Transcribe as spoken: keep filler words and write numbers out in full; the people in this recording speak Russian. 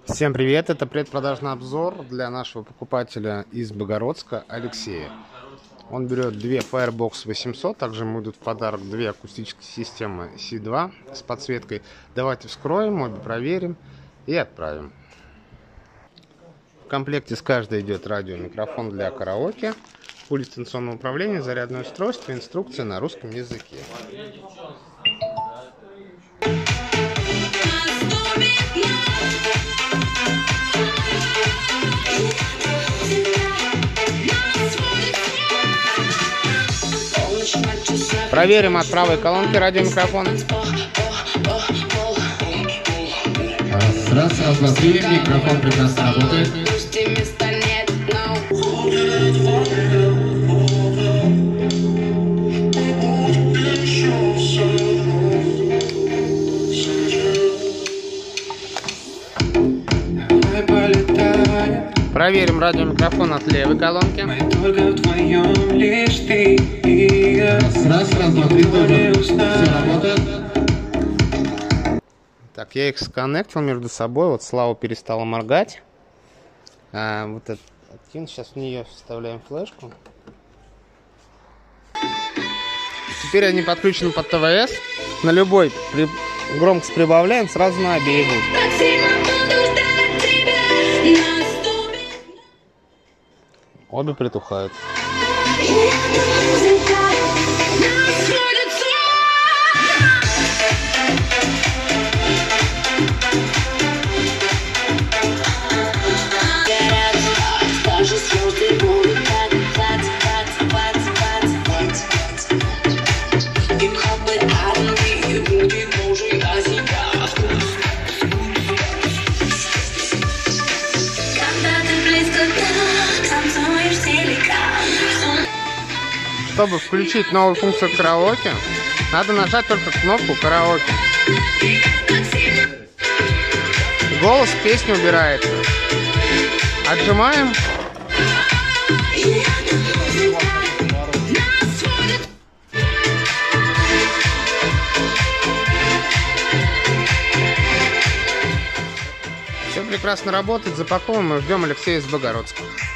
Всем привет! Это предпродажный обзор для нашего покупателя из Богородска Алексея. Он берет две Firebox восемьсот, также ему идут в подарок две акустические системы си два с подсветкой. Давайте вскроем, обе проверим и отправим. В комплекте с каждой идет радиомикрофон для караоке, пульт дистанционного управления, зарядное устройство, инструкция на русском языке. Проверим от правой колонки радиомикрофон. Раз, раз, два, три, микрофон прекрасно работает. Проверим радиомикрофон от левой колонки. Раз, раз, два, три, тоже все работает. Так, я их сконнектил между собой. Вот Слава перестала моргать. А, вот этот один. Сейчас в нее вставляем флешку. Теперь они подключены под ТВС. На любой при... громкость прибавляем, сразу на обеих. Обе притухают. Чтобы включить новую функцию караоке, надо нажать только кнопку караоке. Голос в песню убирается. Отжимаем. Все прекрасно работает. Запаковываем и ждем Алексея из Богородска.